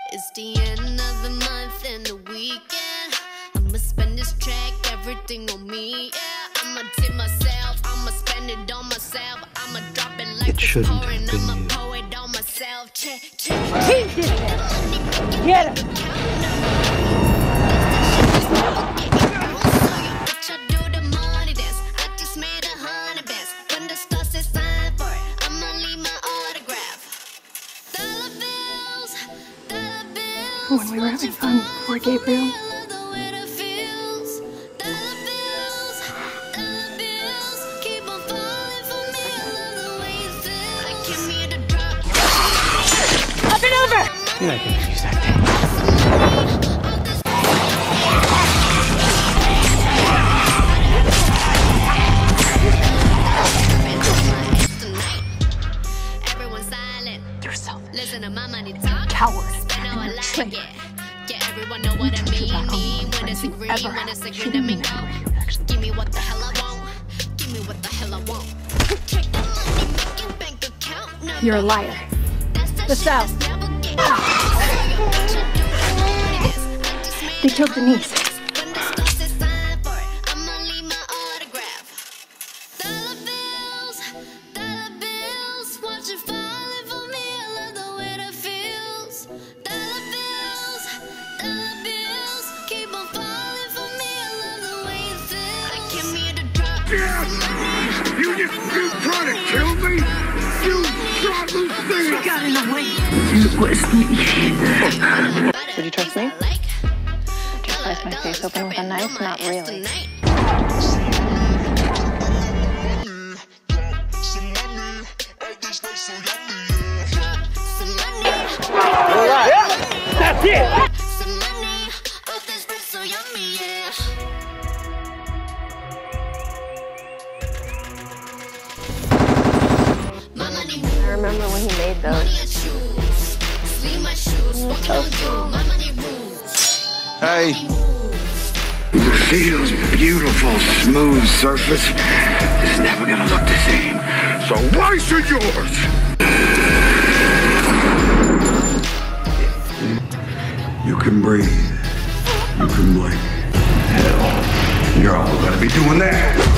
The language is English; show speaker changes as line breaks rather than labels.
It's the end of the month and the weekend. I'ma spend this track, everything on me. Yeah, I'ma tip myself, I'ma spend it on myself. I'ma drop it like it's pouring, I'ma pour it on myself. Check.
Keep this there. Get him.
When we were having fun before Gabriel.
Up and over!
You're not gonna use that thing.
You're selfish.
Listen to my money talk.
Coward.
And you're traitor. Yeah, everyone know what I mean. When it's a green, when it's a green, I mean go. Give me what the hell I want. Give me what the hell I want. Take the money, make your bank account number.
You're a liar.
The South.
They took Denise.
You trying to kill me? You shot Lucy!
She got in the way.
It was me.
Would you trust me? Just slice my face open with a knife? Not really.
Alright, that's it!
I remember when he made those. So cool.
Hey. Lucille's beautiful, smooth surface is never gonna look the same. So why should yours? You can breathe. You can blink. Hell, you're all gonna be doing that.